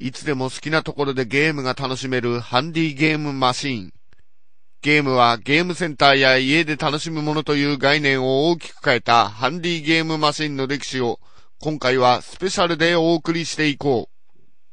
いつでも好きなところでゲームが楽しめるハンディゲームマシーン。ゲームはゲームセンターや家で楽しむものという概念を大きく変えたハンディゲームマシンの歴史を今回はスペシャルでお送りしていこう。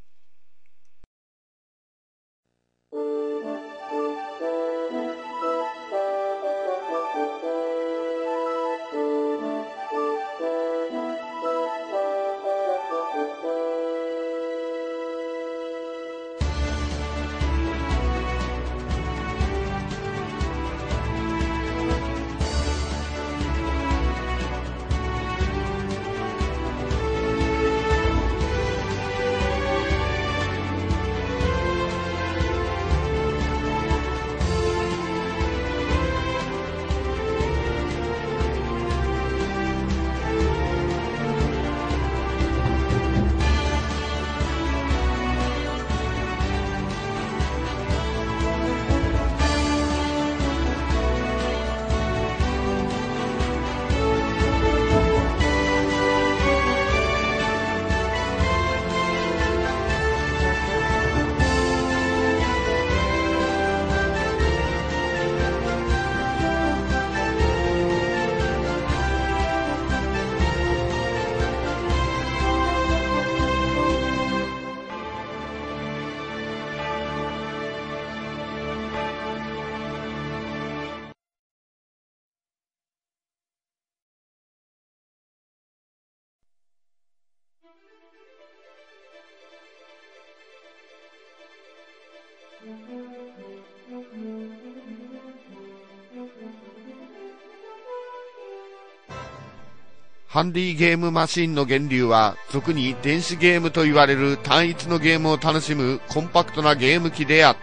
ハンディゲームマシンの源流は、俗に電子ゲームと言われる単一のゲームを楽しむコンパクトなゲーム機であった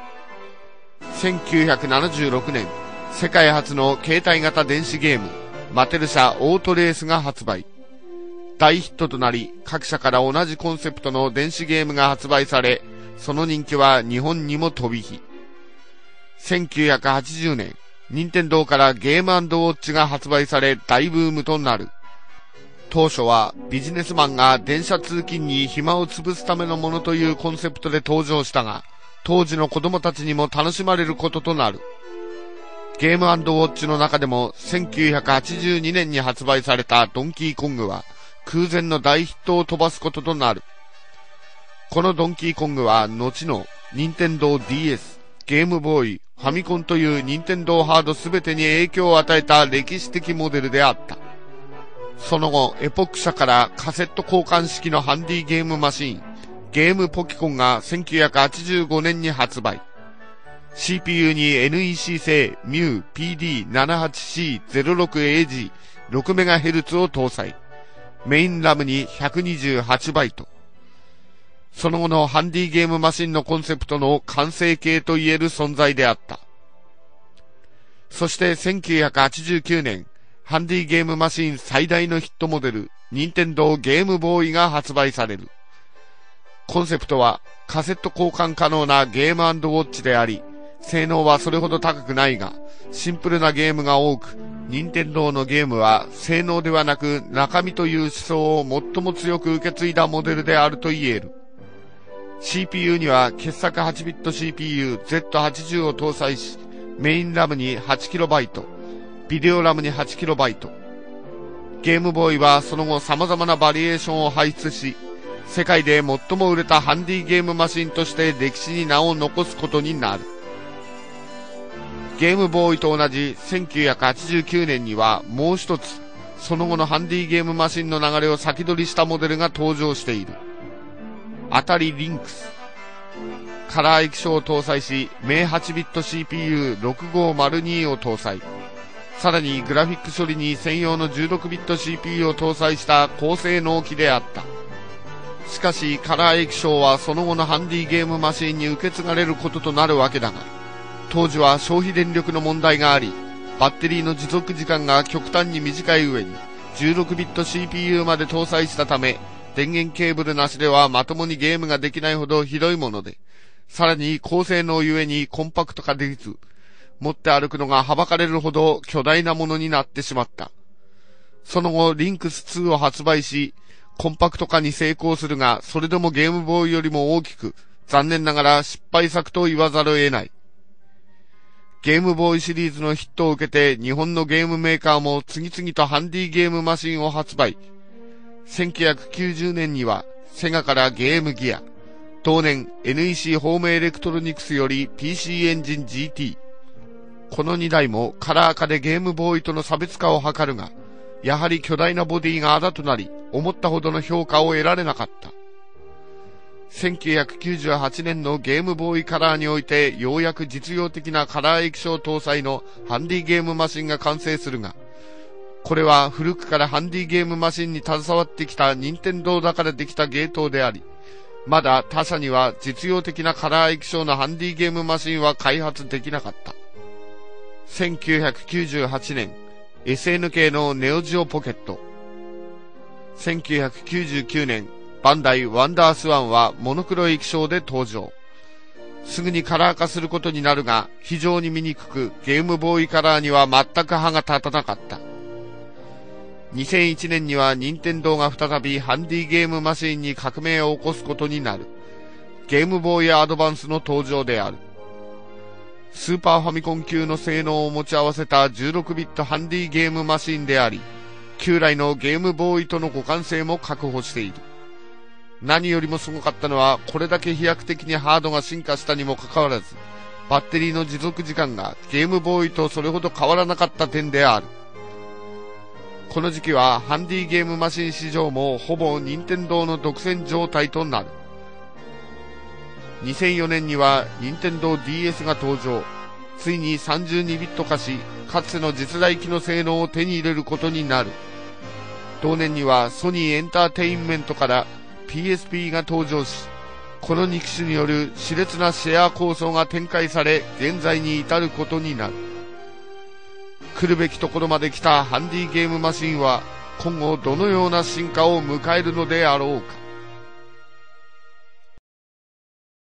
。1976年、世界初の携帯型電子ゲーム、マテル社オートレースが発売。大ヒットとなり、各社から同じコンセプトの電子ゲームが発売され、その人気は日本にも飛び火。1980年、任天堂からゲーム&ウォッチが発売され大ブームとなる。当初はビジネスマンが電車通勤に暇を潰すためのものというコンセプトで登場したが、当時の子供たちにも楽しまれることとなる。ゲーム&ウォッチの中でも1982年に発売されたドンキーコングは空前の大ヒットを飛ばすこととなる。このドンキーコングは後の任天堂 DS、ゲームボーイ、ファミコンという任天堂ハードすべてに影響を与えた歴史的モデルであった。その後、エポック社からカセット交換式のハンディゲームマシーン、ゲームポキコンが1985年に発売。CPU に NEC 製 MU-PD78C06AG 6MHz を搭載。メインラムに128バイト。その後のハンディゲームマシンのコンセプトの完成形と言える存在であった。そして1989年、ハンディゲームマシン最大のヒットモデル、任天堂ゲームボーイが発売される。コンセプトはカセット交換可能なゲーム&ウォッチであり、性能はそれほど高くないが、シンプルなゲームが多く、任天堂のゲームは性能ではなく中身という思想を最も強く受け継いだモデルであると言える。CPU には傑作 8-bit CPU Z80 を搭載し、メインラムに 8KB、ビデオラムに 8KB。ゲームボーイはその後様々なバリエーションを輩出し、世界で最も売れたハンディゲームマシンとして歴史に名を残すことになる。ゲームボーイと同じ1989年にはもう一つ、その後のハンディゲームマシンの流れを先取りしたモデルが登場している。アタリリンクス。カラー液晶を搭載し、名 8-bit CPU6502 を搭載。さらにグラフィック処理に専用の 16-bit CPU を搭載した高性能機であった。しかしカラー液晶はその後のハンディゲームマシンに受け継がれることとなるわけだが、当時は消費電力の問題があり、バッテリーの持続時間が極端に短い上に 16-bit CPU まで搭載したため、電源ケーブルなしではまともにゲームができないほどひどいもので、さらに高性能ゆえにコンパクト化できず、持って歩くのがはばかれるほど巨大なものになってしまった。その後、リンクス2を発売し、 コンパクト化に成功するが、それでもゲームボーイよりも大きく、残念ながら失敗作と言わざるを得ない。ゲームボーイシリーズのヒットを受けて、日本のゲームメーカーも次々とハンディゲームマシンを発売。1990年には、セガからゲームギア、同年 NEC ホームエレクトロニクスより PC エンジン GT。この2台もカラー化でゲームボーイとの差別化を図るが、やはり巨大なボディがあだとなり、思ったほどの評価を得られなかった。1998年のゲームボーイカラーにおいて、ようやく実用的なカラー液晶搭載のハンディゲームマシンが完成するが、これは古くからハンディゲームマシンに携わってきた任天堂だからできたゲートであり、まだ他社には実用的なカラー液晶のハンディゲームマシンは開発できなかった。1998年、SNK のネオジオポケット。1999年、バンダイワンダースワンはモノクロ液晶で登場。すぐにカラー化することになるが、非常に見にくく、ゲームボーイカラーには全く歯が立たなかった。2001年には任天堂が再びハンディゲームマシンに革命を起こすことになる。ゲームボーイアドバンスの登場である。スーパーファミコン級の性能を持ち合わせた16ビットハンディゲームマシンであり、旧来のゲームボーイとの互換性も確保している。何よりもすごかったのは、これだけ飛躍的にハードが進化したにもかかわらず、バッテリーの持続時間がゲームボーイとそれほど変わらなかった点である。この時期はハンディゲームマシン市場もほぼ任天堂の独占状態となる。2004年には任天堂 DS が登場。ついに32ビット化し、かつての実在機の性能を手に入れることになる。同年にはソニーエンターテインメントから PSP が登場し、この2機種による熾烈なシェア構想が展開され、現在に至ることになる。来るべきところまで来たハンディゲームマシンは、今後どのような進化を迎えるのであろうか。